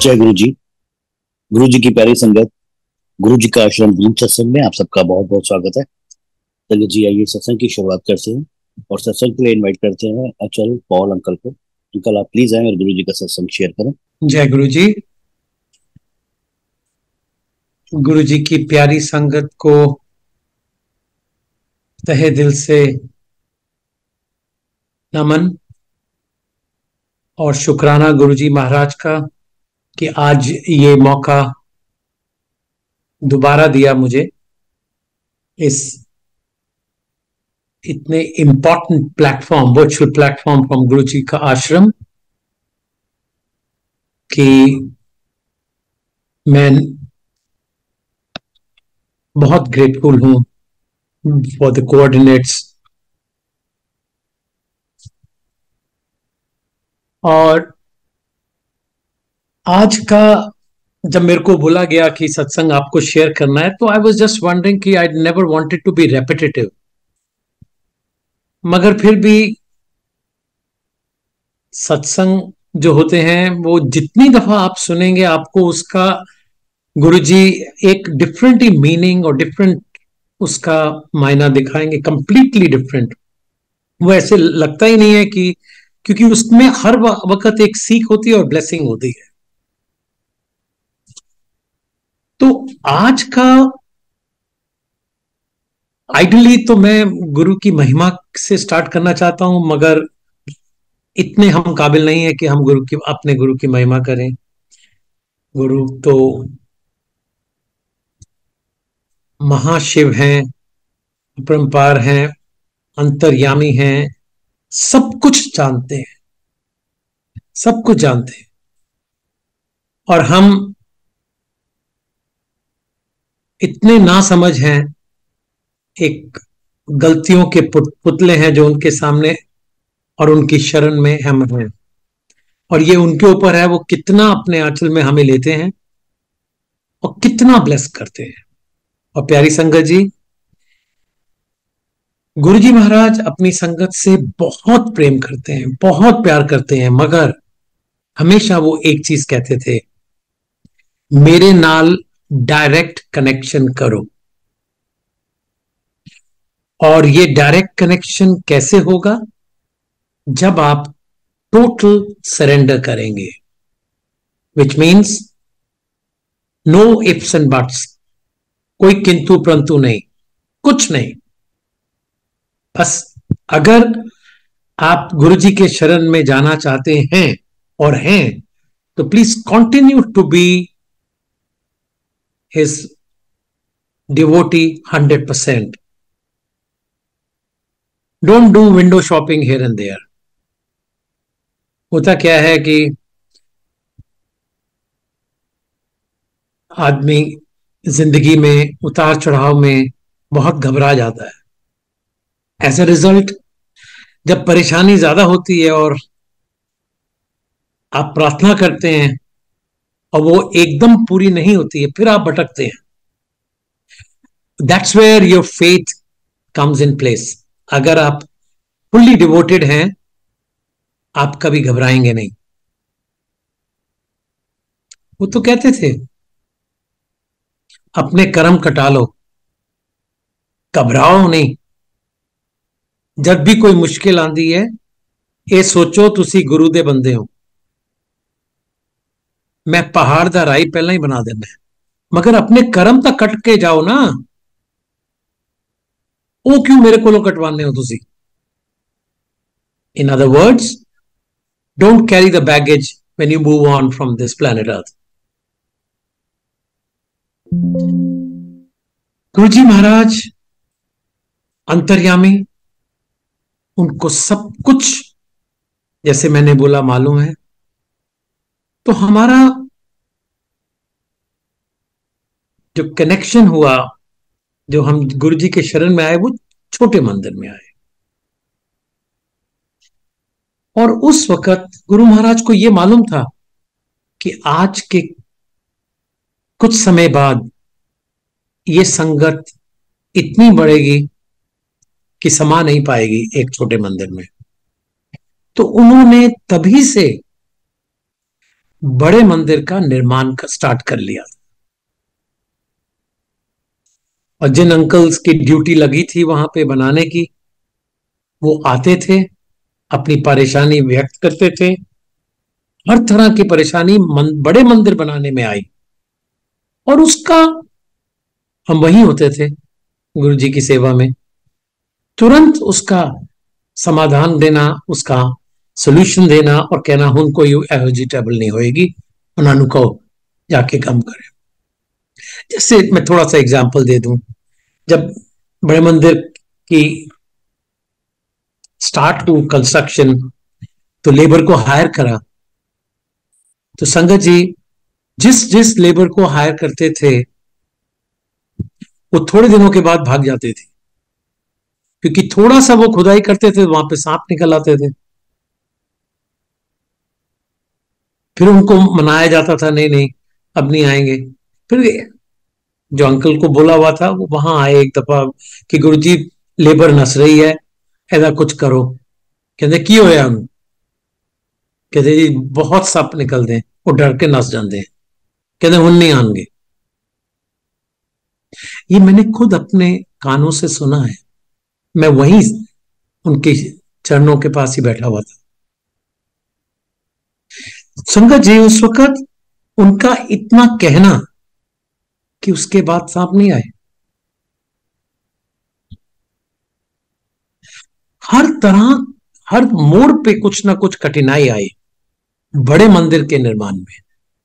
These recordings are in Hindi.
जय गुरु जी। गुरु जी की प्यारी संगत, गुरु जी का आश्रम धूम सत्संग में आप सबका बहुत बहुत स्वागत है। चलिए जी, आइए सत्संग की शुरुआत करते हैं और सत्संग के लिए इनवाइट करते हैं अचल पॉल अंकल को। अंकल आप प्लीज आए और गुरु जी का सत्संग शेयर करें। जय गुरु जी। गुरु जी की प्यारी संगत को तहे दिल से नमन और शुक्राना गुरु जी महाराज का कि आज ये मौका दोबारा दिया मुझे इस इतने important platform, virtual platform from Guru ji का आश्रम, कि मैं बहुत ग्रेटफुल हूं फॉर द कोऑर्डिनेट्स। और आज का जब मेरे को बोला गया कि सत्संग आपको शेयर करना है, तो आई वाज जस्ट वंडरिंग कि I never wanted to be repetitive, मगर फिर भी सत्संग जो होते हैं वो जितनी दफा आप सुनेंगे आपको उसका गुरुजी एक डिफरेंट ही मीनिंग और डिफरेंट उसका मायना दिखाएंगे, कंप्लीटली डिफरेंट। वो ऐसे लगता ही नहीं है कि, क्योंकि उसमें हर वक्त एक सीख होती है और ब्लेसिंग होती है। तो आज का आइडियली तो मैं गुरु की महिमा से स्टार्ट करना चाहता हूं, मगर इतने हम काबिल नहीं है कि हम अपने गुरु की महिमा करें। गुरु तो महाशिव हैं, अपरंपार हैं, अंतर्यामी हैं, सब कुछ जानते हैं, सब कुछ जानते हैं। और हम इतने ना समझ हैं, एक गलतियों के पुतले हैं जो उनके सामने और उनकी शरण में हम हैं। और ये उनके ऊपर है, वो कितना अपने आंचल में हमें लेते हैं और कितना ब्लेस करते हैं। और प्यारी संगत जी, गुरु जी महाराज अपनी संगत से बहुत प्रेम करते हैं, बहुत प्यार करते हैं, मगर हमेशा वो एक चीज कहते थे, मेरे नाल डायरेक्ट कनेक्शन करो। और ये डायरेक्ट कनेक्शन कैसे होगा? जब आप टोटल सरेंडर करेंगे, which means no ifs and buts, कोई किंतु परंतु नहीं, कुछ नहीं। बस अगर आप गुरु जी के शरण में जाना चाहते हैं और हैं, तो please continue to be his devotee 100%. Don't do window shopping here and there. होता क्या है कि आदमी जिंदगी में उतार चढ़ाव में बहुत घबरा जाता है। एज ए रिजल्ट, जब परेशानी ज्यादा होती है और आप प्रार्थना करते हैं और वो एकदम पूरी नहीं होती है, फिर आप भटकते हैं। That's where your faith comes in place. अगर आप फुल्ली डिवोटेड हैं, आप कभी घबराएंगे नहीं। वो तो कहते थे, अपने कर्म कटा लो, घबराओ नहीं। जब भी कोई मुश्किल आंदी है, ये सोचो तुसी गुरु दे बंदे हो, मैं पहाड़ दा राई पहला ही बना देना है, मगर अपने कर्म तक कट के जाओ ना। वो क्यों मेरे को कटवाने हो तुसी? In other words, don't carry the baggage when you move on from this planet Earth. गुरु जी महाराज अंतर्यामी, उनको सब कुछ जैसे मैंने बोला मालूम है। तो हमारा जो कनेक्शन हुआ, जो हम गुरु जी के शरण में आए, वो छोटे मंदिर में आए। और उस वक्त गुरु महाराज को यह मालूम था कि आज के कुछ समय बाद ये संगत इतनी बढ़ेगी कि समा नहीं पाएगी एक छोटे मंदिर में। तो उन्होंने तभी से बड़े मंदिर का निर्माण स्टार्ट कर लिया। और जिन अंकल्स की ड्यूटी लगी थी वहां पे बनाने की, वो आते थे, अपनी परेशानी व्यक्त करते थे। हर तरह की परेशानी बड़े मंदिर बनाने में आई, और उसका हम वहीं होते थे गुरु जी की सेवा में, तुरंत उसका समाधान देना, उसका सोल्यूशन देना और कहना हुन कोई ਇਹੋ ਜਿਹੀ ट्रबल नहीं होएगी, उन्होंने कहो जाके काम करें। जैसे मैं थोड़ा सा एग्जांपल दे दूं, जब बड़े मंदिर की स्टार्ट हुई कंस्ट्रक्शन, तो लेबर को हायर करा, तो संगत जी जिस जिस लेबर को हायर करते थे वो थोड़े दिनों के बाद भाग जाते थे, क्योंकि थोड़ा सा वो खुदाई करते थे वहां पे सांप निकल आते थे। फिर उनको मनाया जाता था, नहीं नहीं अब नहीं आएंगे। फिर जो अंकल को बोला हुआ था वो वहां आए एक दफा कि गुरुजी लेबर नस रही है, ऐसा कुछ करो। कहते की होया उन्हें? कहते जी बहुत सप निकलते हैं, वो डर के नस जाते हैं, कहते हुन नहीं आएंगे। ये मैंने खुद अपने कानों से सुना है, मैं वहीं उनके चरणों के पास ही बैठा हुआ था। संगत जी उस वक्त उनका इतना कहना कि उसके बाद सांप नहीं आए। हर तरह, हर मोड़ पे कुछ ना कुछ कठिनाई आई बड़े मंदिर के निर्माण में।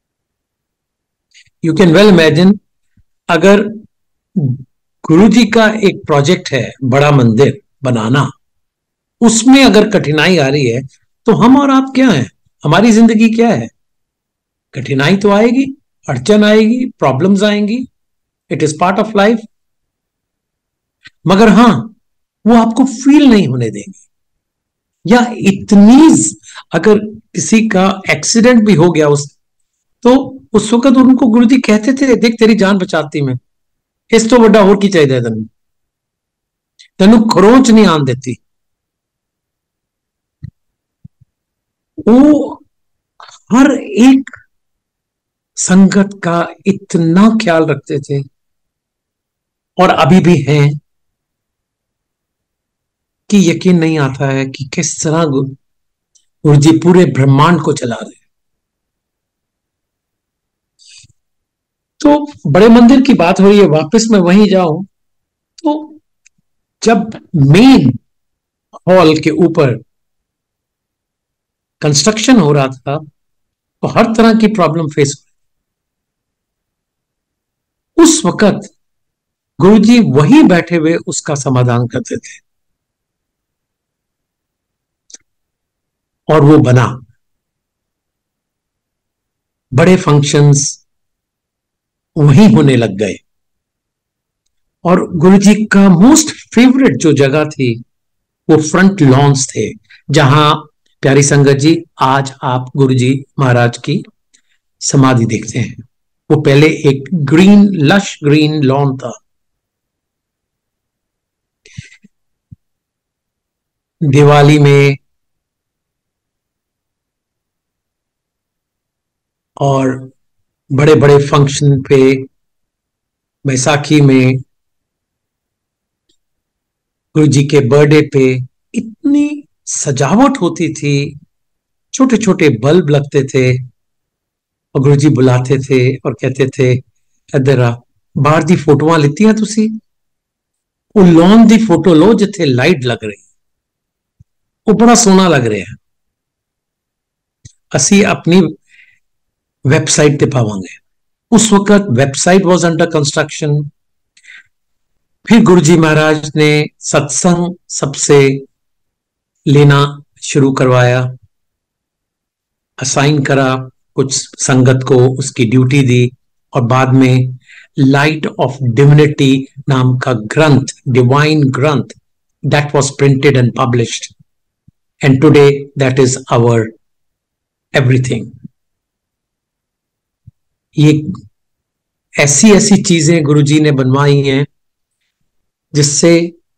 यू कैन वेल इमेजिन, अगर गुरु जी का एक प्रोजेक्ट है बड़ा मंदिर बनाना, उसमें अगर कठिनाई आ रही है तो हम और आप क्या हैं, हमारी जिंदगी क्या है? कठिनाई तो आएगी, अड़चन आएगी, प्रॉब्लम्स आएंगी, it is part of life. मगर हां, वो आपको फील नहीं होने देंगे। या इतनी, अगर किसी का एक्सीडेंट भी हो गया तो उस वक्त उनको गुरुजी कहते थे, देख तेरी जान बचाती मैं, इस तो बड़ा होर की चाहिए तेन, तेन खरोच नहीं आन देती। वो हर एक संगत का इतना ख्याल रखते थे, और अभी भी हैं, कि यकीन नहीं आता है कि किस तरह गुरु जी पूरे ब्रह्मांड को चला रहे। तो बड़े मंदिर की बात हो रही है, वापस मैं वहीं जाऊं, तो जब मेन हॉल के ऊपर कंस्ट्रक्शन हो रहा था तो हर तरह की प्रॉब्लम फेस हुई। उस वक्त गुरुजी वहीं बैठे हुए उसका समाधान करते थे, और वो बना। बड़े फंक्शंस वहीं होने लग गए, और गुरुजी का मोस्ट फेवरेट जो जगह थी वो फ्रंट लॉन्स थे, जहां प्यारी संगत जी आज आप गुरुजी महाराज की समाधि देखते हैं। वो पहले एक ग्रीन, लश ग्रीन लॉन था। दिवाली में और बड़े बड़े फंक्शन पे, बैसाखी में, गुरु जी के बर्थडे पे इतनी सजावट होती थी, छोटे छोटे बल्ब लगते थे, और गुरु जी बुलाते थे और कहते थे इधर आ, बाहर दी फोटोआं लित्तियां तुसी, वो लॉन दी फोटो लो जिथे लाइट लग रही, वो बड़ा सोहना लग रहा है, असी अपनी वेबसाइट पे पावांगे। उस वक्त वेबसाइट वॉज अंडर कंस्ट्रक्शन। फिर गुरु जी महाराज ने सत्संग सबसे लेना शुरू करवाया, असाइन करा, कुछ संगत को उसकी ड्यूटी दी, और बाद में लाइट ऑफ डिविनिटी नाम का ग्रंथ, divine granth, that was printed and published, and today that is our everything. ये ऐसी ऐसी चीजें गुरुजी ने बनवाई हैं जिससे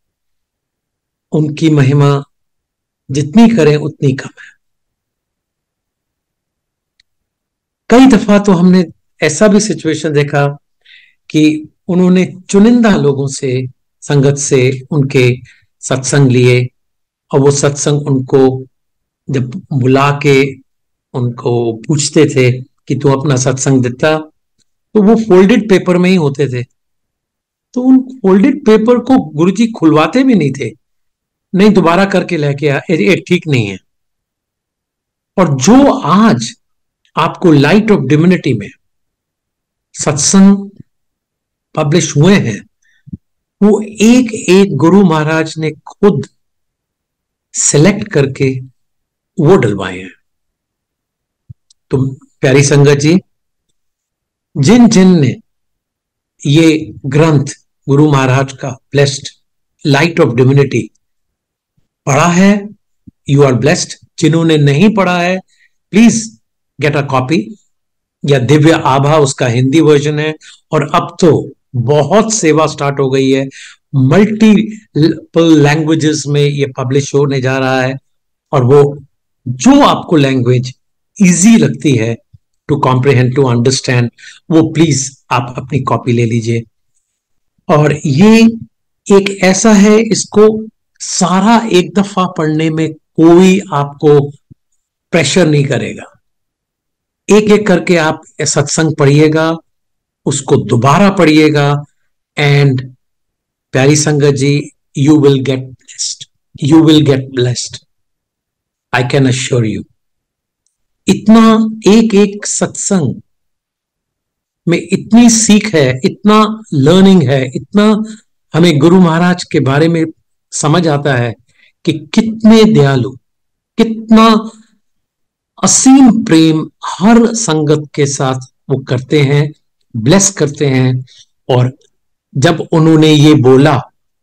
उनकी महिमा जितनी करें उतनी कम है। कई दफा तो हमने ऐसा भी सिचुएशन देखा कि उन्होंने चुनिंदा लोगों से, संगत से उनके सत्संग लिए, और वो सत्संग उनको जब बुला के उनको पूछते थे कि तू अपना सत्संग देता, तो वो फोल्डेड पेपर में ही होते थे। तो उन फोल्डेड पेपर को गुरुजी खुलवाते भी नहीं थे, नहीं दोबारा करके लेके आ, ये ठीक नहीं है। और जो आज आपको लाइट ऑफ डिविनिटी में सत्संग पब्लिश हुए हैं, वो एक एक गुरु महाराज ने खुद सिलेक्ट करके वो डलवाए हैं। तो प्यारी संगत जी, जिन जिन ने ये ग्रंथ गुरु महाराज का ब्लेस्ड लाइट ऑफ डिविनिटी पढ़ा है, यू आर ब्लेस्ड। जिन्होंने नहीं पढ़ा है, प्लीज गेट अ कॉपी, या दिव्य आभा उसका हिंदी वर्जन है। और अब तो बहुत सेवा स्टार्ट हो गई है, मल्टीपल लैंग्वेजेस में ये पब्लिश होने जा रहा है। और वो जो आपको लैंग्वेज इजी लगती है टू कॉम्प्रिहेंड, टू अंडरस्टैंड, वो प्लीज आप अपनी कॉपी ले लीजिए। और ये एक ऐसा है, इसको सारा एक दफा पढ़ने में कोई आपको प्रेशर नहीं करेगा। एक एक करके आप सत्संग पढ़िएगा, उसको दोबारा पढ़िएगा, एंड प्यारी संगत जी, you will get blessed, you will get blessed, I can assure you. इतना एक एक सत्संग में इतनी सीख है, इतना लर्निंग है, इतना हमें गुरु महाराज के बारे में समझ आता है कि कितने दयालु, कितना असीम प्रेम हर संगत के साथ वो करते हैं, ब्लेस करते हैं। और जब उन्होंने ये बोला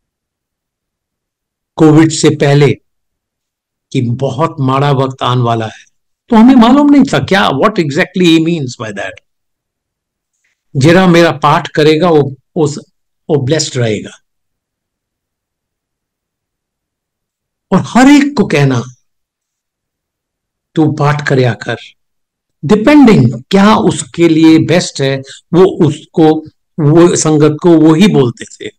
कोविड से पहले कि बहुत माड़ा वक्त आने वाला है, तो हमें मालूम नहीं था क्या, what exactly he means by that. जरा मेरा पाठ करेगा वो ब्लेस्ड रहेगा। और हर एक को कहना तू पाठ करया कर, डिपेंडिंग क्या उसके लिए बेस्ट है, वो उसको, वो संगत को वो ही बोलते थे।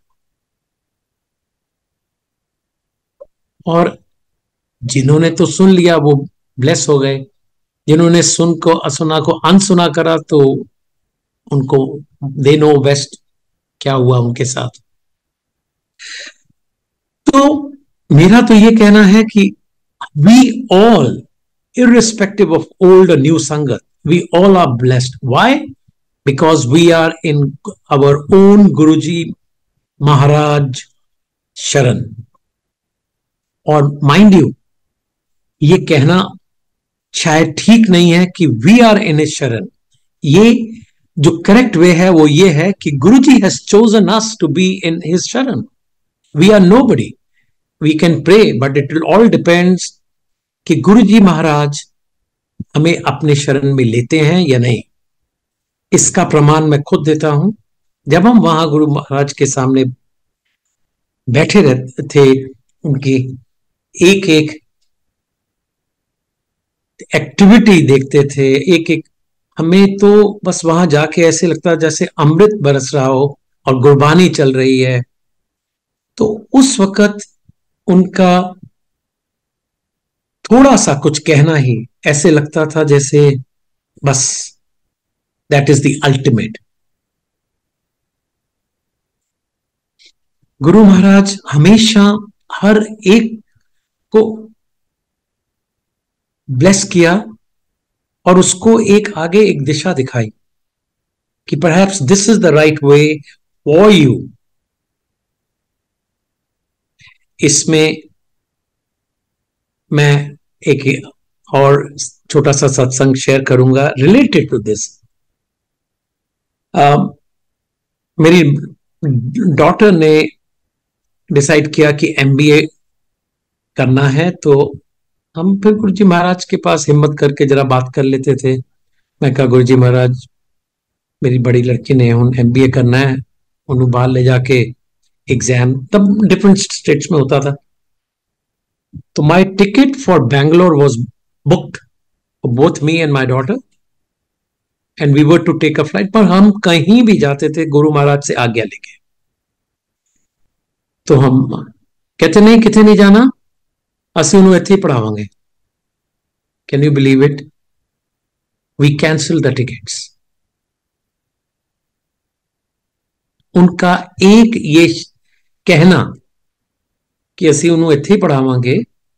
और जिन्होंने तो सुन लिया वो ब्लेस हो गए, जिन्होंने सुना को अनसुना करा तो उनको दे नो बेस्ट क्या हुआ उनके साथ। तो मेरा तो ये कहना है कि we all, irrespective of old or new sangat, we all are blessed. Why? Because we are in our own Guruji Maharaj Sharan. और माइंड यू, ये कहना शायद ठीक नहीं है कि वी आर इन हिज शरण। ये जो करेक्ट वे है वो ये है कि Guruji has chosen us to be in his sharan. We are nobody, we can pray, but it will all depends कि गुरुजी महाराज हमें अपने शरण में लेते हैं या नहीं। इसका प्रमाण मैं खुद देता हूं। जब हम वहां गुरु महाराज के सामने बैठे रहते थे, उनकी एक एक एक्टिविटी देखते थे, एक एक, हमें तो बस वहां जाके ऐसे लगता जैसे अमृत बरस रहा हो और गुरबानी चल रही है। तो उस वक्त उनका थोड़ा सा कुछ कहना ही ऐसे लगता था जैसे बस that is the ultimate. Guru Maharaj हमेशा हर एक को ब्लेस किया और उसको एक आगे एक दिशा दिखाई कि perhaps this is the right way for you. इसमें मैं एक और छोटा सा सत्संग शेयर करूंगा रिलेटेड टू दिस। मेरी डॉटर ने डिसाइड किया कि एमबीए करना है, तो हम फिर गुरुजी महाराज के पास हिम्मत करके जरा बात कर लेते थे। मैं कहा गुरुजी महाराज, मेरी बड़ी लड़की ने हुन एमबीए करना है, उन्होंने बाहर ले जाके एग्जाम, तब डिफरेंट स्टेट्स में होता था। तो my ticket for Bangalore was booked for both me and my daughter. And we were to take a flight, पर हम कहीं भी जाते थे गुरु महाराज से आज्ञा लेके। तो हम कहते नहीं, कितने नहीं जाना, ਅਸੀਂ ਉਹਨੂੰ ਇੱਥੇ ਹੀ ਪੜਾਵਾਂਗੇ। Can you believe it? We cancel the tickets. उनका एक ये कहना कि ਅਸੀਂ ਉਹਨੂੰ ਇੱਥੇ ਹੀ ਪੜਾਵਾਂਗੇ,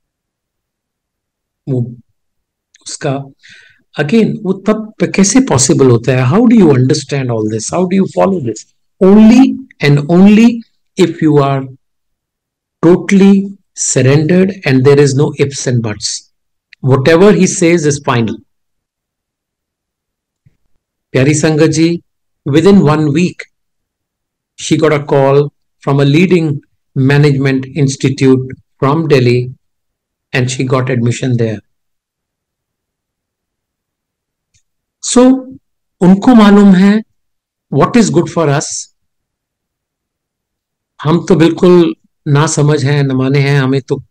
वो उसका अगेन वो तब कैसे पॉसिबल होता है? How do you understand all this? How do you follow this? Only and only if you are totally surrendered and there is no ifs and buts. Whatever he says is final. Pyari Sangat ji, within 1 week, she got a call from a leading management institute from Delhi and she got admission there. So, उनको मालूम है what is good for us. हम तो बिल्कुल ना समझ हैं, न माने हैं, हमें तो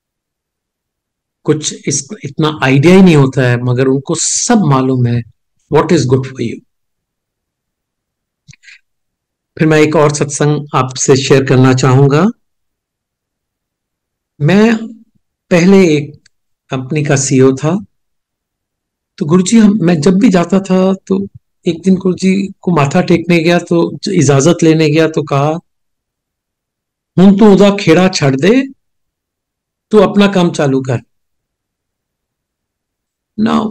कुछ इतना आइडिया ही नहीं होता है, मगर उनको सब मालूम है what is good for you. फिर मैं एक और सत्संग आपसे शेयर करना चाहूंगा। मैं पहले एक कंपनी का सीईओ था, तो गुरुजी मैं जब भी जाता था तो एक दिन गुरुजी को माथा टेकने गया, तो इजाजत लेने गया तो कहा, हूं तू उदा खेड़ा छड़ दे, तू अपना काम चालू कर। नाउ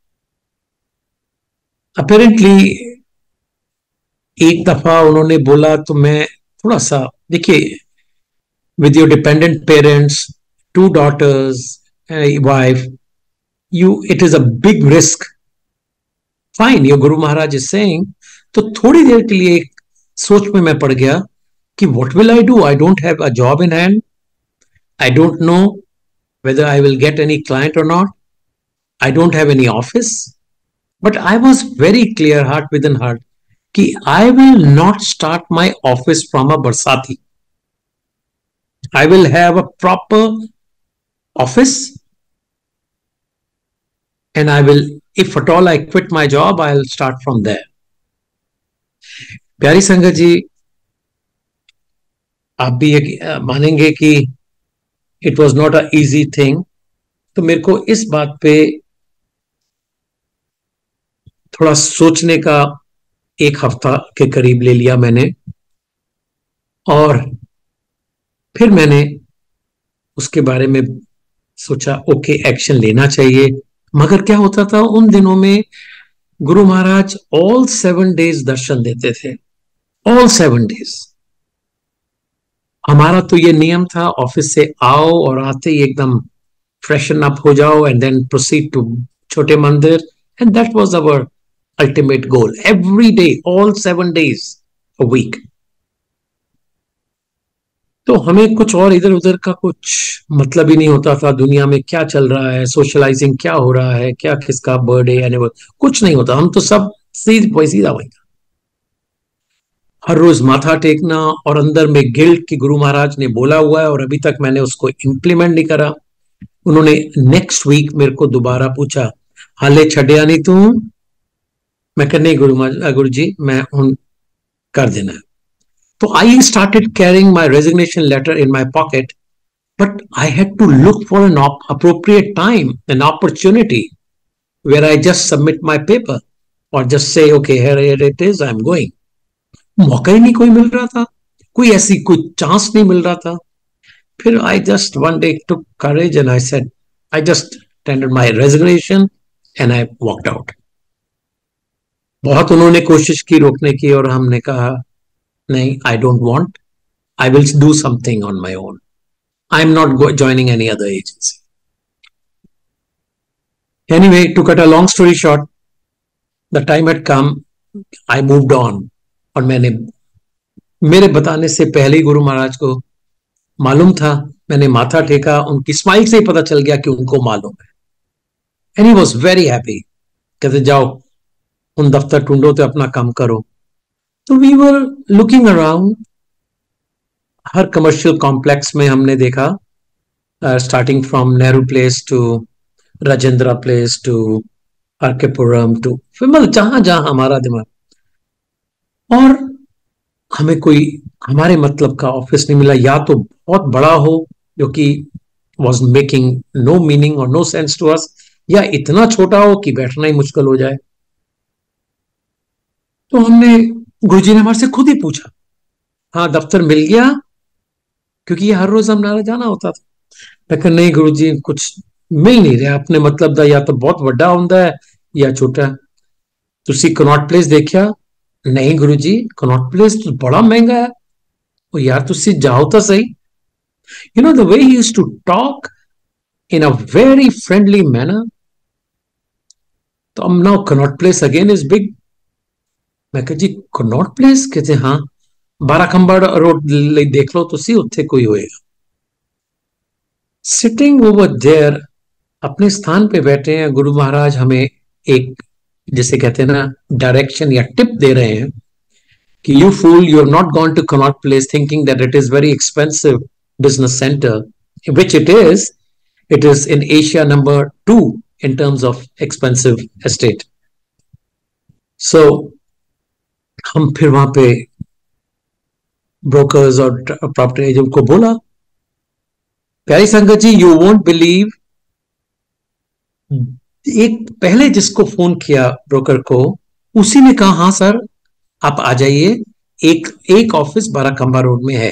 अपेरेंटली एक दफा उन्होंने बोला तो मैं थोड़ा सा, देखिए with your dependent parents, 2 daughters, wife, it is a big risk. Fine, your Guru Maharaj is saying. तो थोड़ी देर के लिए सोच में मैं पड़ गया कि what will I do? I don't have a job in hand. I don't know whether I will get any client or not. I don't have any office. But I was very clear heart within heart कि I will not start my office from a Barsati. I will have a proper office and I will, if at all I quit my job, I'll start from there. प्यारी संगत जी, आप भी मानेंगे कि it was not a easy thing. तो मेरे को इस बात पे थोड़ा सोचने का 1 हफ्ता के करीब ले लिया मैंने, और फिर मैंने उसके बारे में सोचा ओके एक्शन लेना चाहिए। मगर क्या होता था उन दिनों में, गुरु महाराज ऑल 7 डेज दर्शन देते थे, ऑल 7 डेज। हमारा तो ये नियम था, ऑफिस से आओ और आते ही एकदम फ्रेशन अप हो जाओ एंड देन प्रोसीड टू छोटे मंदिर, and that was our ultimate goal every day, all 7 days a week. तो हमें कुछ और इधर उधर का कुछ मतलब ही नहीं होता था, दुनिया में क्या चल रहा है, सोशलाइजिंग क्या हो रहा है, क्या किसका बर्थडे एनिवर्सरी, कुछ नहीं होता। हम तो सब सीधा वही था, हर रोज माथा टेकना और अंदर में गिल्ट कि गुरु महाराज ने बोला हुआ है और अभी तक मैंने उसको इंप्लीमेंट नहीं करा। उन्होंने नेक्स्ट वीक मेरे को दोबारा पूछा, हाले छड़िया नहीं तू? मैं कह नहीं गुरु जी, मैं हूं कर देना। So I started carrying my resignation letter in my pocket, but I had to look for an appropriate time, an opportunity where I just submit my paper or just say, okay, here it is, I'm going. मौका ही नहीं कोई मिल रहा था, कोई ऐसी कोई चांस नहीं मिल रहा था। फिर I just one day took courage and I said, I just tendered my resignation and I walked out. बहुत उन्होंने कोशिश की रोकने की और हमने कहा नहीं, I don't want. I will do something on my own. I'm not joining any other agency. Anyway, to cut a long story short, the time had come. I moved on. और मैंने, मेरे बताने से पहले ही गुरु महाराज को मालूम था। मैंने माथा टेका, उनकी स्माइल से ही पता चल गया कि उनको मालूम है। And he was very happy. कहते जाओ उन दफ्तर ढूंढो तो अपना काम करो। तो वी वर लुकिंग अराउंड, हर कमर्शियल कॉम्प्लेक्स में हमने देखा, starting from Nehru place to Rajendra place to RK Puram to, फिर मतलब जहां जहां हमारा दिमाग, और हमें कोई हमारे मतलब का ऑफिस नहीं मिला, या तो बहुत बड़ा हो जो कि वॉज मेकिंग नो मीनिंग और नो सेंस टू अस, या इतना छोटा हो कि बैठना ही मुश्किल हो जाए। तो हमने, गुरुजी ने हमारे से खुद ही पूछा, हाँ दफ्तर मिल गया, क्योंकि ये हर रोज हमारा जाना होता था। लेकिन नहीं गुरुजी, कुछ मिल नहीं रहा अपने मतलब ਦਾ, या तो बहुत ਵੱਡਾ ਹੁੰਦਾ है या छोटा। ਤੁਸੀਂ ਕਨॉट प्लेस देखा? नहीं गुरुजी, कनॉट प्लेस तो बड़ा महंगा है। ओ यार ਤੁਸੀਂ जाओ तो सही। You know the way he used to talk in a very friendly manner. तो now Connaught Place again is big। मैं कहा जी कनॉट प्लेस, कहते हाँ, 12 खंबा रोड देख लो ਤੁਸੀਂ, ਉੱਥੇ कोई होएगा। सिटिंग ओवर देयर, अपने स्थान पे बैठे हैं, गुरु महाराज हमें एक, जिसे कहते हैं ना, डायरेक्शन या टिप दे रहे हैं कि you fool, you have not gone to Connaught Place thinking that it is very expensive business centre, which it is in Asia number 2 in terms of expensive estate. So हम फिर वहां पे ब्रोकर्स और प्रॉपर्टी एजेंट को बोला, प्यारी संगत जी यू वोंट बिलीव, एक पहले जिसको फोन किया ब्रोकर को, उसी ने कहा हाँ सर आप आ जाइए, एक एक ऑफिस 12 खंबा रोड में है।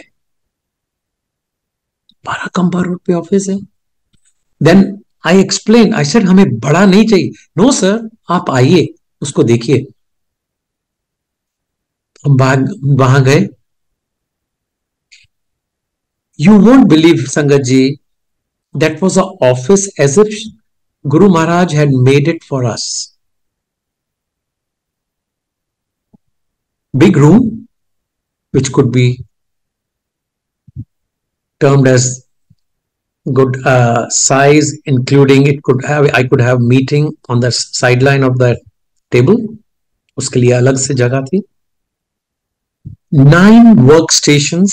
12 खंबा रोड पे ऑफिस है। Then I explain, I said हमें बड़ा नहीं चाहिए। नो सर आप आइए, उसको देखिए। हम वहां गए। You won't believe sangat ji, that was a office as if Guru Maharaj had made it for us. Big room which could be termed as good size, including it could have, I could have meeting on the sideline of the table, उसके लिए अलग से जगह थी। 9 workstations,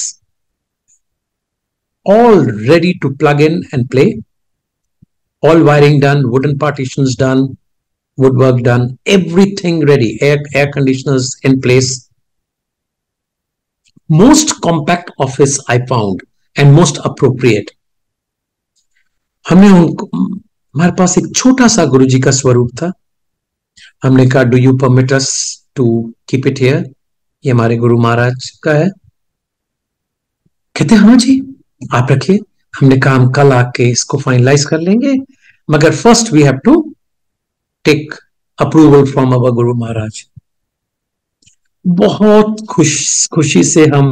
all ready to plug in and play, all wiring done, wooden partitions done, woodwork done, everything ready, air conditioners in place. Most compact office I found and most appropriate. हमने उनको, हमारे पास एक छोटा सा गुरुजी का स्वरूप था। हमने कहा do you permit us to keep it here, ये हमारे गुरु महाराज का है। कहते हाँ जी आप रखिए। हमने कहा हम कल आके इसको फाइनलाइज कर लेंगे, मगर first we have to take approval from our Guru Maharaj. बहुत खुशी से हम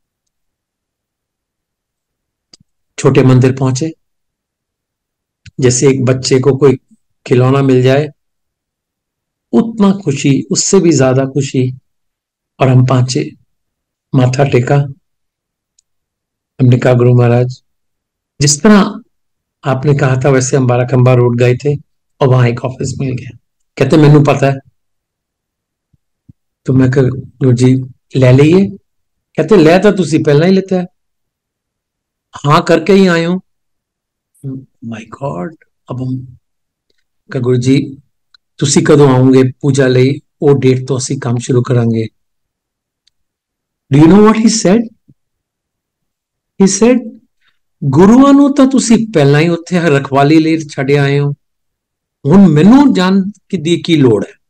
छोटे मंदिर पहुंचे, जैसे एक बच्चे को कोई खिलौना मिल जाए उतना खुशी, उससे भी ज्यादा खुशी। और हम पहुंचे, माथा टेका। हमने कहा गुरु महाराज जिस तरह आपने कहा था वैसे हम 12 खंबा रोड गए थे और वहां एक ऑफिस मिल गया। कहते मैनू पता है। तो मैं कहा गुरु जी ले लीए। कहते ले तो तुसी पहला ही लेता है, हाँ करके ही आए हो। My God. अब हम कहा गुरु जी ਤੁਸੀਂ ਕਦੋਂ ਆਉਂਗੇ ਪੂਜਾ ਲਈ, ਉਹ ਡੇਟ ਤੋਂ ਅਸੀਂ ਕੰਮ ਸ਼ੁਰੂ ਕਰਾਂਗੇ। Do you know what he said? He said ਗੁਰੂਆਂ ਨੂੰ ਤਾਂ ਤੁਸੀਂ ਪਹਿਲਾਂ ਹੀ ਉੱਥੇ ਰਖਵਾਲੀ ਲਈ ਛੱਡ ਆਏ ਹੋ, ਹੁਣ ਮੈਨੂੰ ਜਾਣ ਦੀ ਕੀ ਲੋੜ ਹੈ।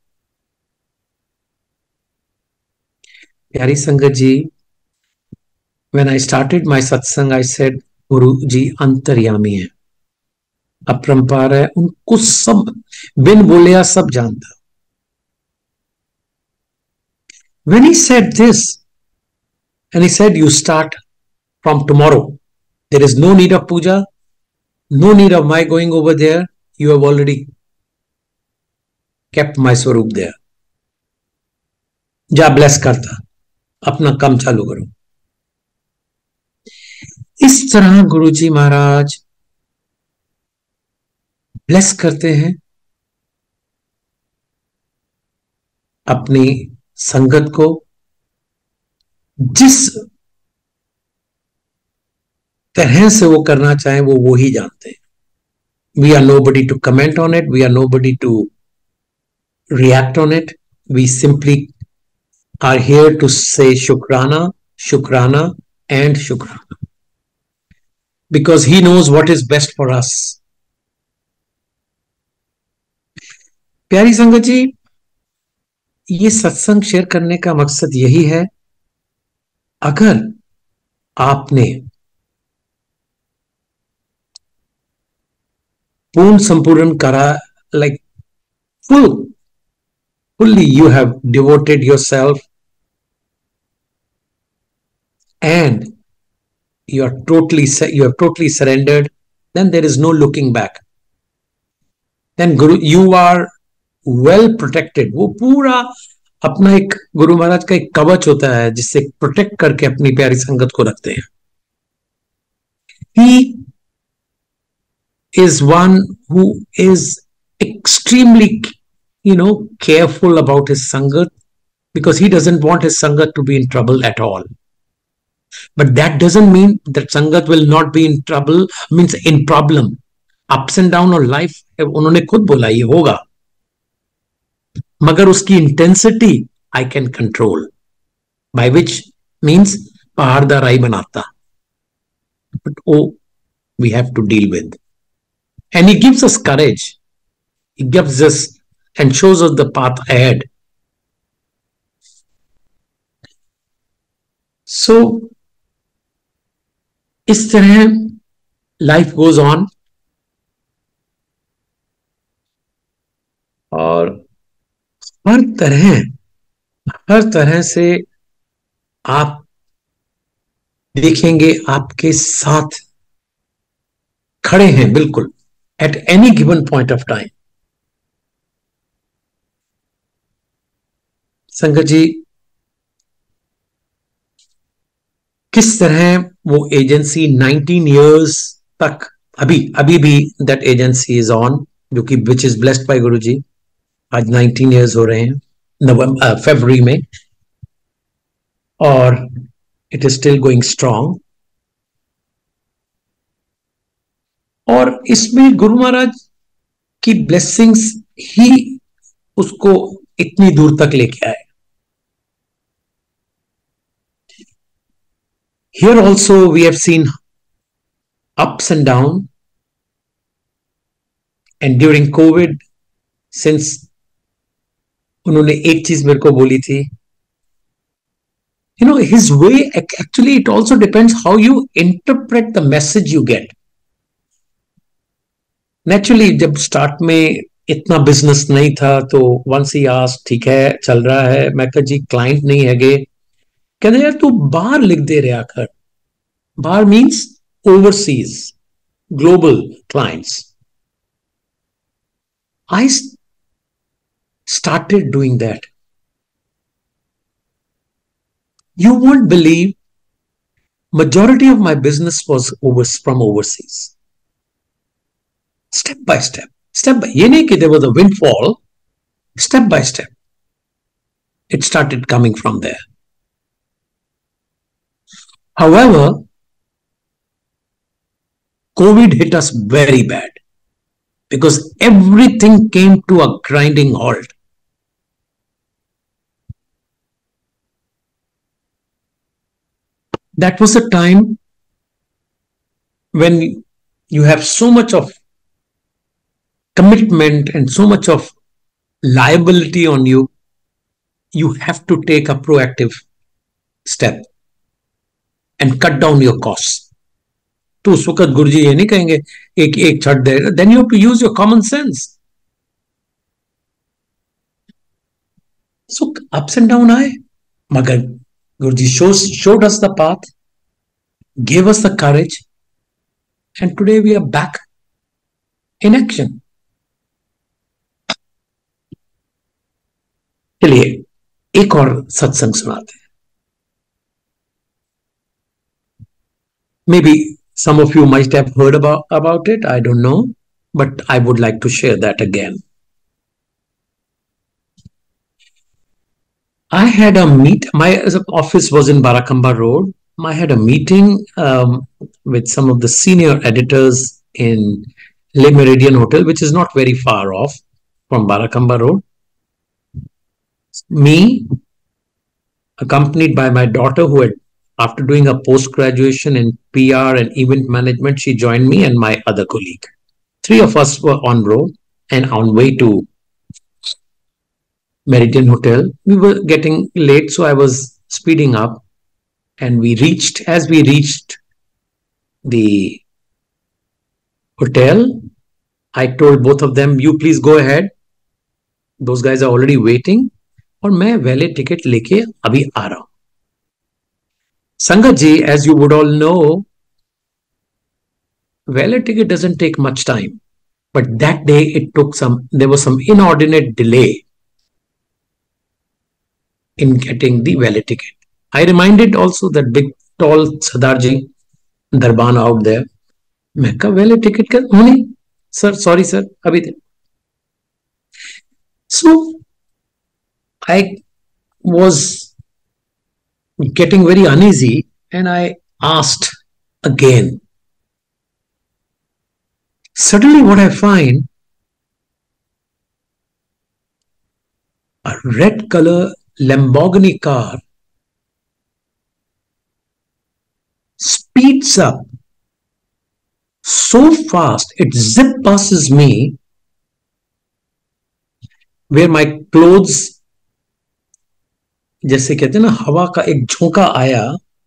प्यारी संगत जी, when I started my satsang, I said गुरु जी अंतर्यामी है, अपरंपार है, उनको सब बिन बोलिया सब जानता। When he said this, and he said, you start from tomorrow. There is no need of puja, no need of my going over there. You have already kept my swarup there. जा bless करता, अपना काम चालू करो। इस तरह गुरुजी महाराज ब्लेस करते हैं अपनी संगत को, जिस तरह से वो करना चाहे वो ही जानते हैं। We are nobody to comment on it, we are nobody to react on it. We simply are here to say Shukrana, Shukrana, and Shukrana. Because He knows what is best for us. प्यारी संगत जी, ये सत्संग शेयर करने का मकसद यही है, अगर आपने पूर्ण संपूर्ण करा, like fully you have devoted yourself and you have totally surrendered, then there is no looking back. Then Guru, you are well protected. वो पूरा अपना एक गुरु महाराज का एक कवच होता है जिससे प्रोटेक्ट करके अपनी प्यारी संगत को रखते हैं. He is one who is extremely, careful about his sangat, because he doesn't want his sangat to be in trouble at all. But that doesn't mean that sangat will not be in trouble, means in problem. Ups and down of life, उन्होंने खुद बोला ये होगा, मगर उसकी intensity I can control, by which means पहाड़ दा राई बनाता. But we have to deal with. And He gives us courage. He gives us and shows us the path ahead. So, इस तरह life goes on. और हर तरह से आप देखेंगे आपके साथ खड़े हैं बिल्कुल at any given point of time. संगत जी, किस तरह वो एजेंसी 19 years तक अभी भी that agency is on, जो कि which is blessed by गुरु जी. आज 19 years हो रहे हैं फरवरी में, और it is still going strong. और इसमें गुरु महाराज की ब्लेसिंग्स ही उसको इतनी दूर तक लेके आए. Here also we have seen ups and down, and during COVID, since उन्होंने एक चीज मेरे को बोली थी, his way, actually it also depends how you interpret the message you get. Naturally जब स्टार्ट में इतना बिजनेस नहीं था तो once he asked, ठीक है चल रहा है, मैं कहा जी क्लाइंट नहीं हैगे, कहते यार तू बाहर लिख दे रहा कर. बाहर means overseas global clients. I started doing that. You won't believe, majority of my business was from overseas. Step by step. ये नहीं कि there was a windfall. Step by step, it started coming from there. However, COVID hit us very bad because everything came to a grinding halt. That was a time when you have so much of commitment and so much of liability on you, you have to take a proactive step and cut down your costs. तो उस वक्त गुरुजी ये नहीं कहेंगे एक छट दे, then you have to use your common sense. So ups and down आए, मगर गुरुजी showed us the path, gave us the courage, and today we are back in action. चलिए एक और सत्संग सुनाते हैं. Maybe some of you might have heard about it, I don't know, but I would like to share that again. I had a my office was in Barakamba Road. I had a meeting with some of the senior editors in Le Meridien Hotel, which is not very far off from Barakamba Road. Me, accompanied by my daughter, who had, after doing a post graduation in PR and event management, she joined me and my other colleague. Three of us were on road and on way to Meridian Hotel. We were getting late, so I was speeding up, and as we reached the hotel, I told both of them, you please go ahead. Those guys are already waiting. और मैं वैले टिकट लेके अभी आ रहा हूं. Sangat ji, as you would all know, valet ticket doesn't take much time. But that day there was some inordinate delay in getting the valet ticket. I reminded also that big, tall Sadarji Darbana out there. मैं कहा valet ticket का नहीं sir, sorry sir, अभी दे. So I was getting very uneasy and I asked again. Suddenly what I find, a red color Lamborghini car speeds up so fast, it zip passes me, where my clothes, जैसे कहते हैं ना, हवा का एक झोंका आया,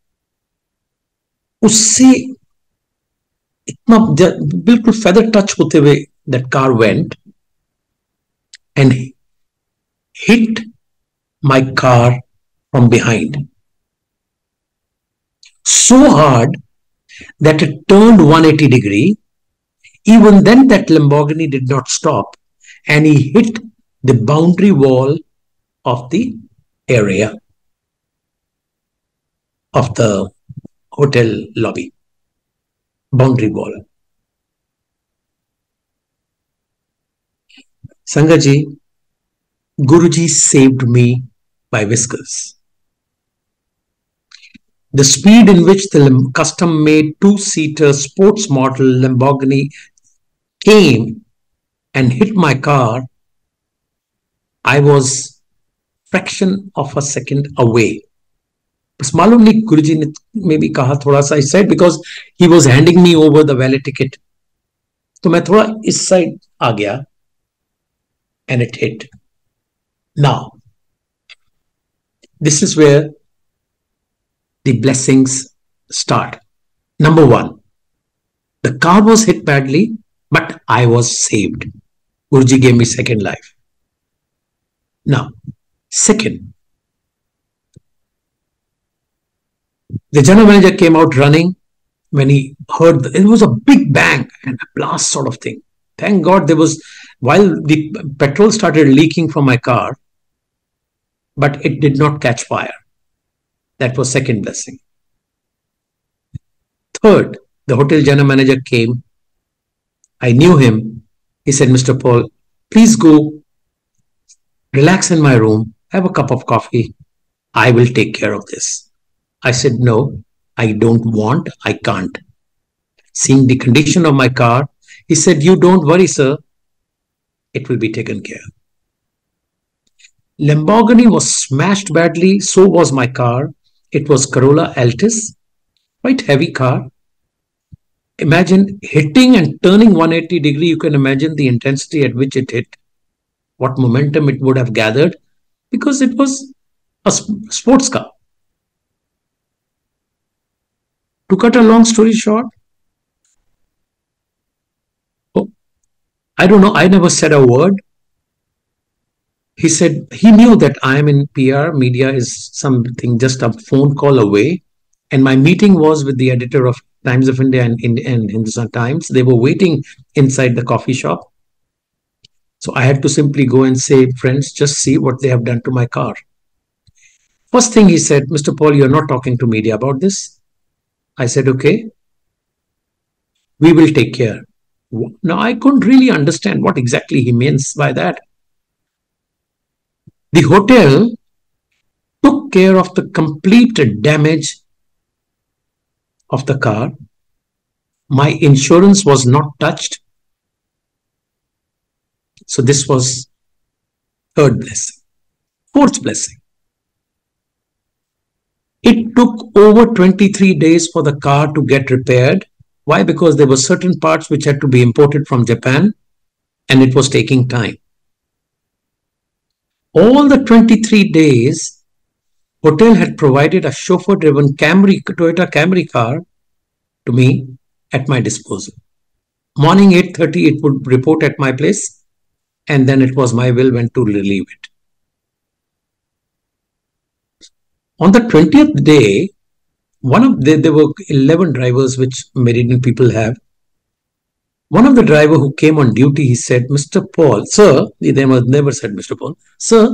उससे इतना बिल्कुल फेदर टच होते हुए that car went and hit my car from behind so hard that it turned 180 degree. Even then that Lamborghini did not stop and he hit the boundary wall of the area of the hotel lobby. Boundary wall. Sangaji, Guruji saved me by whiskers. The speed in which the custom-made two-seater sports model Lamborghini came and hit my car, I was fraction of a second away. बस मालूम नहीं गुरुजी ने maybe कहा थोड़ा सा इस side, because he was handing me over the valet ticket. तो मैं थोड़ा इस साइड आ गया and it hit. Now, this is where the blessings start. Number one, the car was hit badly, but I was saved. Guruji gave me second life. Now, second, the general manager came out running when he heard it was a big bang and a blast sort of thing. Thank God there was, while the petrol started leaking from my car, but it did not catch fire. That was second blessing. Third, the hotel general manager came. I knew him. He said, Mr. Paul, please go relax in my room, have a cup of coffee. I will take care of this. I said, no, I don't want, I can't. Seeing the condition of my car, he said, you don't worry, sir. It will be taken care. Lamborghini was smashed badly, so was my car. It was Corolla Altis, quite heavy car. Imagine hitting and turning 180 degree. You can imagine the intensity at which it hit, what momentum it would have gathered, because it was a sports car. To cut a long story short, I don't know, I never said a word. He said he knew that I am in PR, media is something just a phone call away. And my meeting was with the editor of Times of India and Hindustan Times. They were waiting inside the coffee shop. So I had to simply go and say, friends, just see what they have done to my car. First thing he said, Mr. Paul, you're not talking to media about this. I said, okay, we will take care. Now, I couldn't really understand what exactly he means by that. The hotel took care of the complete damage of the car. My insurance was not touched. So this was third blessing. Fourth blessing. It took over 23 days for the car to get repaired. Why? Because there were certain parts which had to be imported from Japan and it was taking time. All the 23 days, hotel had provided a chauffeur-driven Toyota Camry car to me at my disposal. Morning 8:30, it would report at my place, and then it was my will when to relieve it. On the 20th day, there were 11 drivers which Meridian people have. One of the driver who came on duty, he said, Mr. Paul, sir, they never said Mr. Paul, sir,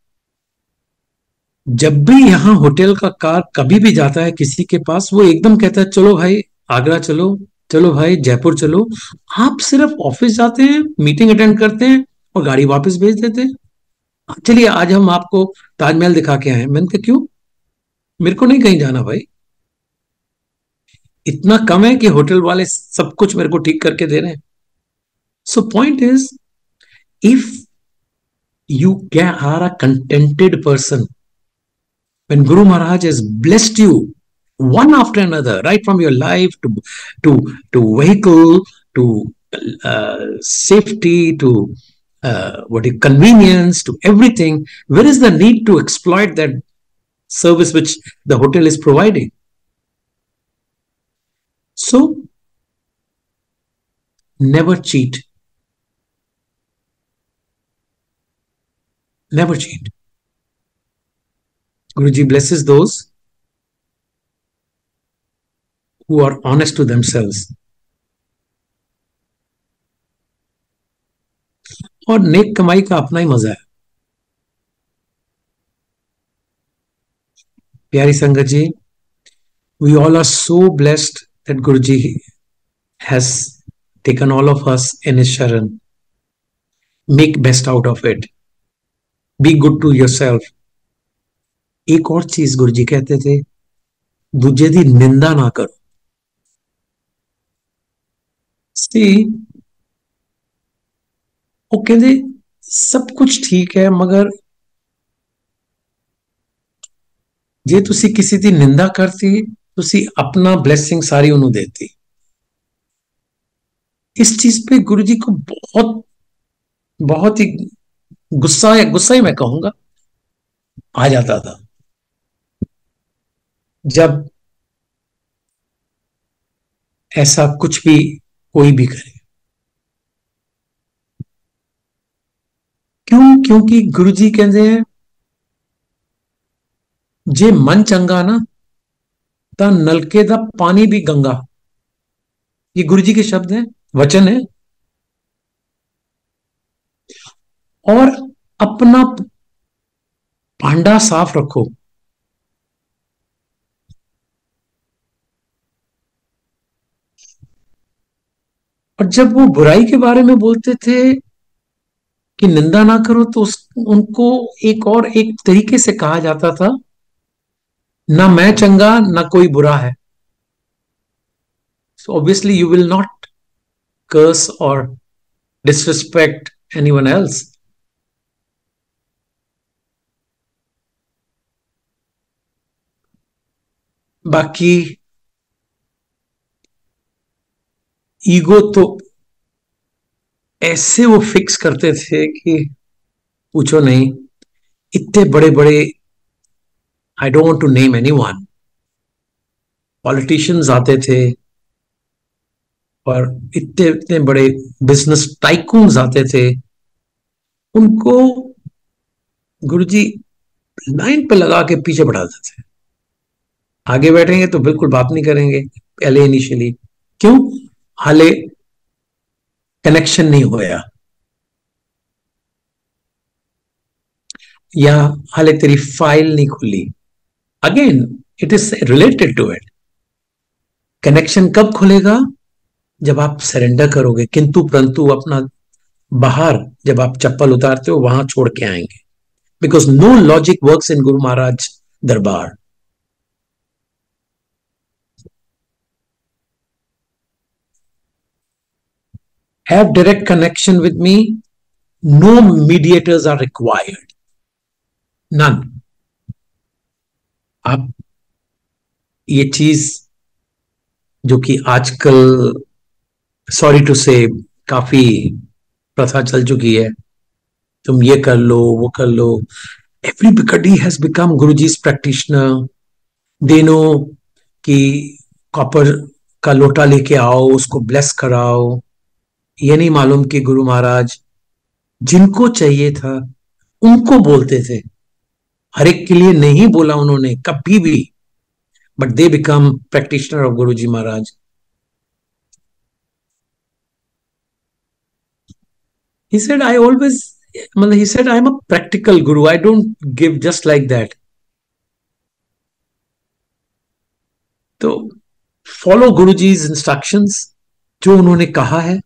जब भी यहाँ होटल का कार कभी भी जाता है किसी के पास, वो एकदम कहता है चलो भाई आगरा चलो, चलो भाई जयपुर चलो. आप सिर्फ ऑफिस जाते हैं, मीटिंग अटेंड करते हैं और गाड़ी वापस भेज देते हैं. चलिए आज हम आपको ताजमहल दिखा के आए हैं. मैंने कहा क्यों? मेरे को नहीं कहीं जाना भाई. इतना कम है कि होटल वाले सब कुछ मेरे को ठीक करके दे रहे हैं. So point is, if you are a contented person, when Guru Maharaj has blessed you one after another, right from your life to vehicle, to safety, to convenience, to everything, where is the need to exploit that service which the hotel is providing? So never cheat. Never cheat. Guruji blesses those who are honest to themselves. और नेक कमाई का अपना ही मजा है. प्यारी संगत जी, we all are so blessed that Guruji has taken all of us in his sharan. Make best out of it. Be good to yourself. एक और चीज गुरुजी कहते थे, दूजे दी निंदा ना करो. See, वो कहते सब कुछ ठीक है, मगर जे तुसी किसी दी निंदा करती, तुसी अपना ब्लेसिंग सारी उन्हों देती. इस चीज पे गुरुजी को बहुत बहुत ही गुस्सा ही मैं कहूंगा आ जाता था जब ऐसा कुछ भी कोई भी करे. क्यों? क्योंकि गुरुजी कहते हैं जे मन चंगा ना ता नलके दा पानी भी गंगा. ये गुरुजी के शब्द हैं, वचन है. और अपना भांडा साफ रखो. और जब वो बुराई के बारे में बोलते थे कि निंदा ना करो, तो उनको एक तरीके से कहा जाता था, ना मैं चंगा ना कोई बुरा है. So obviously you will not curse or disrespect anyone else. बाकी ईगो तो ऐसे वो फिक्स करते थे कि पूछो नहीं. इतने बड़े बड़े, I don't want to name anyone, politicians आते थे और इतने इतने बड़े बिजनेस टाइकून्स आते थे. उनको गुरुजी लाइन पे लगा के पीछे बढ़ाते थे. आगे बैठेंगे तो बिल्कुल बात नहीं करेंगे पहले इनिशियली. क्यों? हाले कनेक्शन नहीं होया, या हाले तेरी फाइल नहीं खुली. Again it is related to it. Connection कब खुलेगा? जब आप सरेंडर करोगे. किंतु परंतु अपना बाहर जब आप चप्पल उतारते हो वहां छोड़ के आएंगे. Because no logic works in Guru Maharaj दरबार. Have direct connection with me. No mediators are required. None. आप ये चीज जो कि आजकल सॉरी टू से काफी प्रथा चल चुकी है, तुम ये कर लो वो कर लो, everybody has become Guruji's practitioner. They know कि कॉपर का लोटा लेके आओ, उसको ब्लेस कराओ। ये नहीं मालूम कि गुरु महाराज जिनको चाहिए था उनको बोलते थे, हर एक के लिए नहीं बोला उन्होंने कभी भी, but they become practitioner of Guru ji Maharaj. He said, I always, मतलब he said, I'm a practical guru. I don't give just like that. तो फॉलो गुरुजी's इंस्ट्रक्शंस, जो उन्होंने कहा है,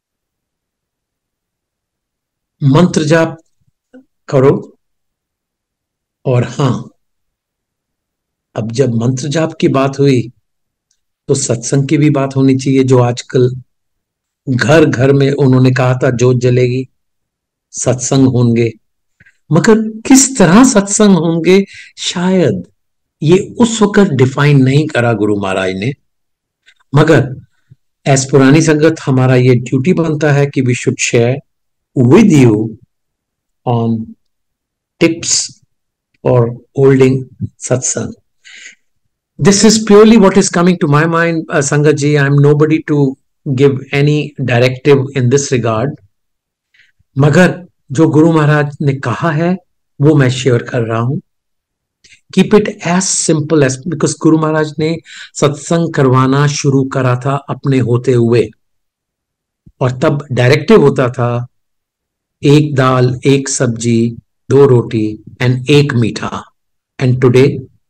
मंत्र जाप करो। और हाँ, अब जब मंत्र जाप की बात हुई तो सत्संग की भी बात होनी चाहिए, जो आजकल घर घर में उन्होंने कहा था जोत जलेगी, सत्संग होंगे। मगर किस तरह सत्संग होंगे, शायद ये उस वक्त डिफाइन नहीं करा गुरु महाराज ने। मगर एज पुरानी संगत हमारा ये ड्यूटी बनता है कि we should share with you on tips for holding satsang. This is purely what is coming to my mind, Sangat ji. I am nobody to give any directive in this regard. मगर जो गुरु महाराज ने कहा है वो मैं शेयर कर रहा हूं। Keep it as simple as, because Guru Maharaj ने सत्संग करवाना शुरू करा था अपने होते हुए, और तब डायरेक्टिव होता था एक दाल, एक सब्जी, दो रोटी एंड एक मीठा। एंड टुडे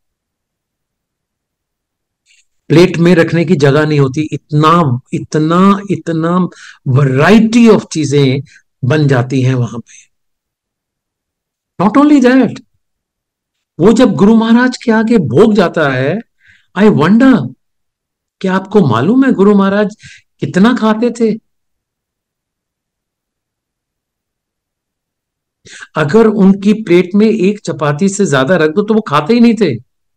प्लेट में रखने की जगह नहीं होती, इतना इतना इतना वैरायटी ऑफ चीजें बन जाती हैं वहां पे। नॉट ओनली दैट, वो जब गुरु महाराज के आगे भोग जाता है, आई वंडर, क्या आपको मालूम है गुरु महाराज कितना खाते थे? अगर उनकी प्लेट में एक चपाती से ज्यादा रख दो तो वो खाते ही नहीं थे।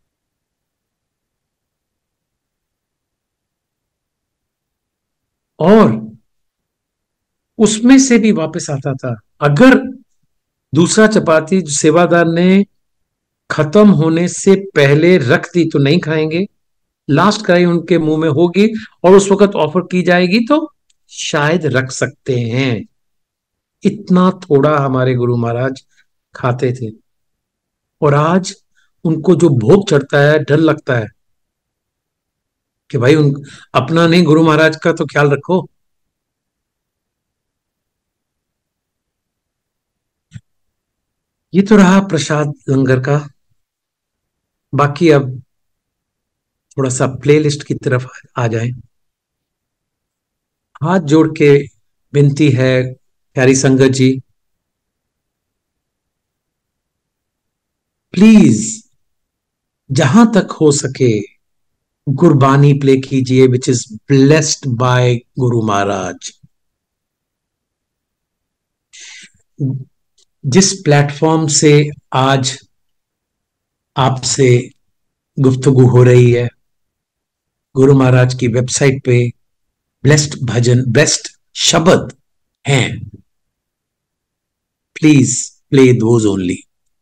और उसमें से भी वापस आता था। अगर दूसरा चपाती सेवादार ने खत्म होने से पहले रख दी तो नहीं खाएंगे, लास्ट कढ़ाई उनके मुंह में होगी और उस वक्त ऑफर की जाएगी तो शायद रख सकते हैं। इतना थोड़ा हमारे गुरु महाराज खाते थे। और आज उनको जो भोग चढ़ता है, डर लगता है कि भाई उन अपना नहीं, गुरु महाराज का तो ख्याल रखो। ये तो रहा प्रसाद लंगर का। बाकी अब थोड़ा सा प्लेलिस्ट की तरफ आ जाए। हाथ जोड़ के विनती है प्यारी संगत जी, प्लीज जहां तक हो सके गुरबानी प्ले कीजिए, which is blessed by Guru महाराज। जिस प्लेटफॉर्म से आज आपसे गुफ्तगू हो रही है, गुरु महाराज की वेबसाइट पे बेस्ट भजन, बेस्ट शब्द हैं, please play those only.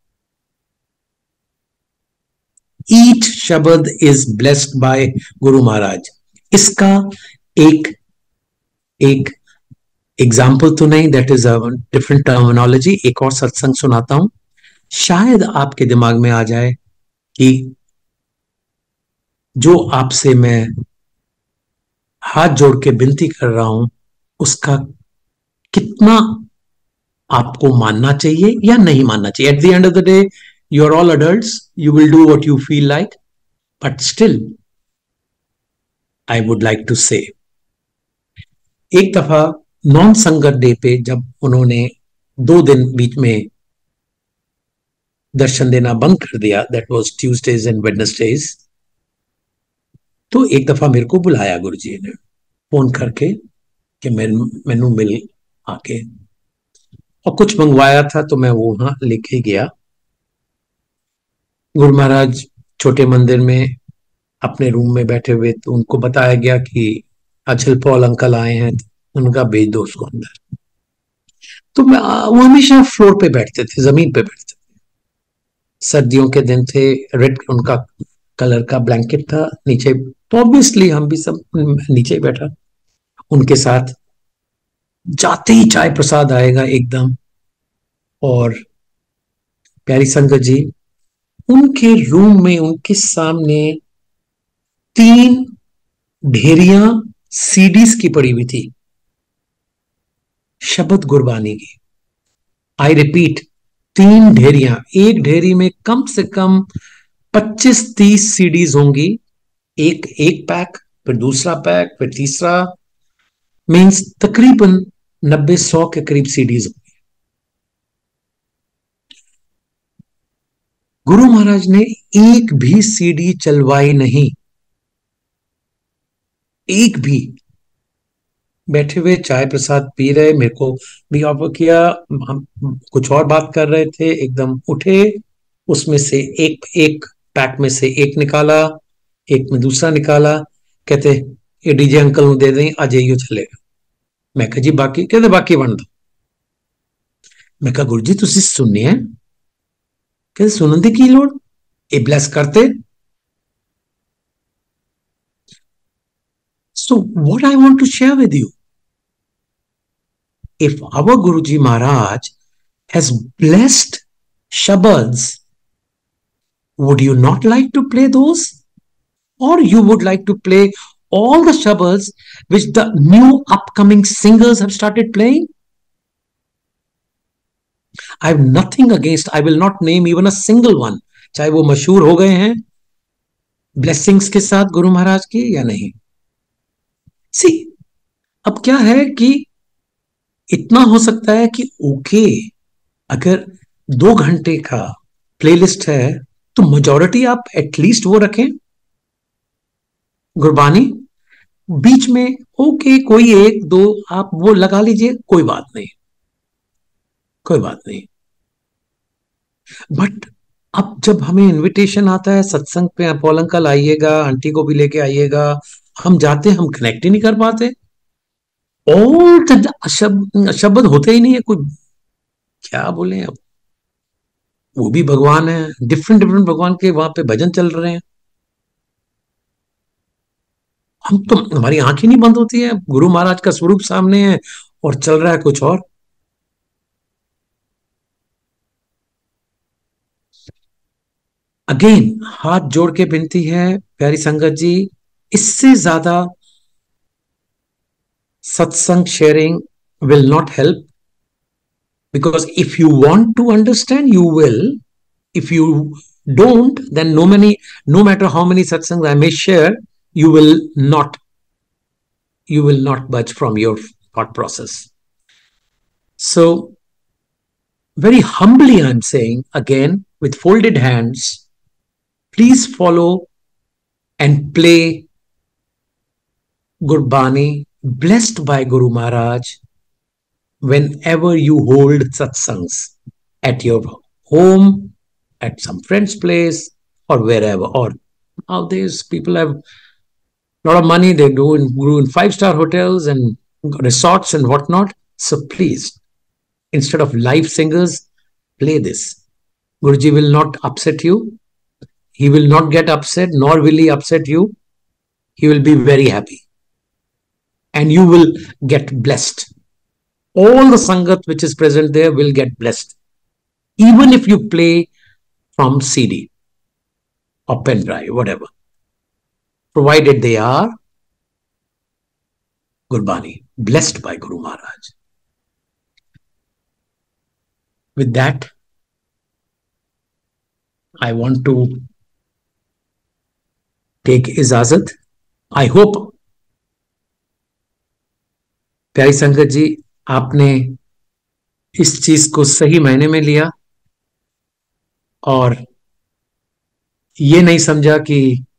Each shabad is blessed by Guru Maharaj. इसका एक एक एग्जाम्पल तो नहीं, that is a different terminology. एक और सत्संग सुनाता हूं, शायद आपके दिमाग में आ जाए कि जो आपसे मैं हाथ जोड़ के विनती कर रहा हूं उसका कितना आपको मानना चाहिए या नहीं मानना चाहिए। At the end of the day you are all adults, you will do what you feel like, but still I would like to say, एक दफा नॉन संगत डे पे जब उन्होंने 2 दिन बीच में दर्शन देना बंद कर दिया, that was Tuesdays and Wednesdays, तो एक दफा मेरे को बुलाया गुरुजी ने फोन करके कि मैनू मिल आके, और कुछ मंगवाया था तो मैं वो वहां लेके गया। गुरु महाराज छोटे मंदिर में अपने रूम में बैठे हुए, तो उनको बताया गया कि अचल पॉल अंकल आए हैं, उनका भेज दो उसको अंदर। तो वो हमेशा फ्लोर पे बैठते थे, जमीन पे बैठते थे। सर्दियों के दिन थे, रेड उनका कलर का ब्लैंकेट था नीचे, तो ऑब्वियसली हम भी सब नीचे ही बैठा उनके साथ। जाते ही चाय प्रसाद आएगा एकदम। और प्यारी संगत जी, उनके रूम में उनके सामने 3 ढेरियां सीडीज की पड़ी हुई थी, शबद गुरबानी की। आई रिपीट, 3 ढेरियां। एक ढेरी में कम से कम 25-30 सीडीज होंगी। एक एक पैक, फिर दूसरा पैक, फिर तीसरा, मीन्स तकरीबन 90-100 के करीब सीडीज। गुरु महाराज ने एक भी सीडी चलवाई नहीं, एक भी। बैठे हुए चाय प्रसाद पी रहे, मेरे को भी ऑफर किया, हम कुछ और बात कर रहे थे, एकदम उठे, उसमें से एक एक पैक में से एक निकाला, एक में दूसरा निकाला, कहते ये डीजे अंकल को दे दें, आ जाइयो चलेगा। मैं कहा जी बाकी, कहते बाकी बन दो। मैं कहा गुरु जी तुसी सुनने हैं? कहते सुनने की की लोड़, ये ब्लेस करते। So what I want to share with you, if our Guruji Maharaj has blessed shabads, would you not like to play those? Or you would like to play all the shabads which the new upcoming singers have started playing? I have nothing against, I will not name even a single one, चाहे वो मशहूर हो गए हैं ब्लेसिंग्स के साथ गुरु महाराज की या नहीं। सी, अब क्या है कि इतना हो सकता है कि ओके, अगर 2 घंटे का प्लेलिस्ट है तो मेजॉरिटी आप एटलीस्ट वो रखें गुरबानी, बीच में ओके कोई एक दो आप वो लगा लीजिए, कोई बात नहीं, कोई बात नहीं। बट अब जब हमें इनविटेशन आता है सत्संग पे, पॉल अंकल आइएगा, आंटी को भी लेके आइएगा, हम जाते, हम कनेक्ट ही नहीं कर पाते। और शब्द होते ही नहीं है, कुछ क्या बोले अब, वो भी भगवान है, डिफरेंट डिफरेंट भगवान के वहां पे भजन चल रहे हैं, हम तो हमारी आंख ही नहीं बंद होती है, गुरु महाराज का स्वरूप सामने है और चल रहा है कुछ और। अगेन हाथ जोड़ के विनती है प्यारी संगत जी, इससे ज्यादा satsang sharing will not help, because if you want to understand you will, if you don't, then no matter how many satsangs I may share, you will not budge from your thought process. So very humbly I'm saying again with folded hands, please follow and play Gurbani blessed by Guru Maharaj whenever you hold satsangs, at your home, at some friend's place, or wherever. Or nowadays people have a lot of money, they do in 5-star hotels and resorts and whatnot. So please, instead of live singers, play this. Guruji will not upset you. He will not get upset, nor will he upset you. He will be very happy. And you will get blessed. All the Sangat which is present there will get blessed. Even if you play from CD or pen drive, whatever. Provided they are Gurbani, blessed by Guru Maharaj. With that, I want to take ijazat. I hope, प्यारी संगत जी, आपने इस चीज को सही मायने में लिया और ये नहीं समझा कि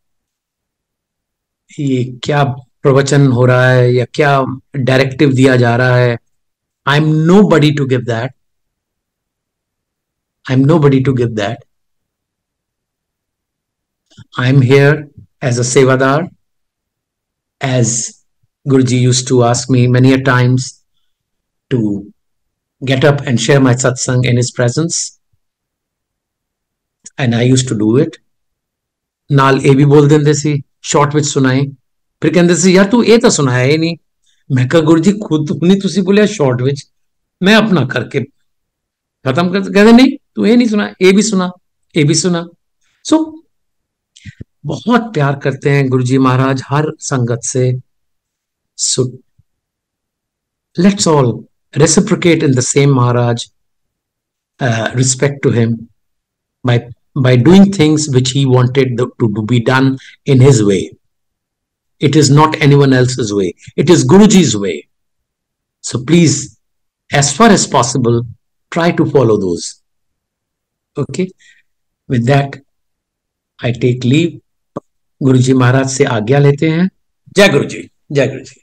ये क्या प्रवचन हो रहा है या क्या डायरेक्टिव दिया जा रहा है। I am nobody to give that, I am nobody to give that. I am here as a Sevadar, as Guruji used to ask me many a times to get up and share my satsang in his presence, and I used to do it. ਨਾਲ ਇਹ ਵੀ ਬੋਲ ਦਿੰਦੇ ਸੀ ਸ਼ਾਰਟ ਵਿੱਚ ਸੁਣਾਏ, ਫਿਰ ਕਹਿੰਦੇ ਸੀ ਯਾਰ ਤੂੰ ਇਹ ਤਾਂ ਸੁਣਾਇਆ ਹੀ ਨਹੀਂ। ਮੈਂ ਕਿਹਾ ਗੁਰੂ ਜੀ ਖੁਦ ਨਹੀਂ ਤੁਸੀਂ ਬੋਲਿਆ ਸ਼ਾਰਟ ਵਿੱਚ, ਮੈਂ ਆਪਣਾ ਕਰਕੇ खत्म कर। कहते नहीं तू ये नहीं सुना, ये भी सुना, ये भी सुना। सो बहुत प्यार करते हैं गुरु जी महाराज हर संगत से। So let's all reciprocate in the same Maharaj, respect to him by doing things which he wanted to be done in his way. It is not anyone else's way, it is Guruji's way. So please, as far as possible, try to follow those. Okay, with that I take leave. Guruji Maharaj से आज्ञा लेते हैं। जय गुरु जी, जय गुरु जी।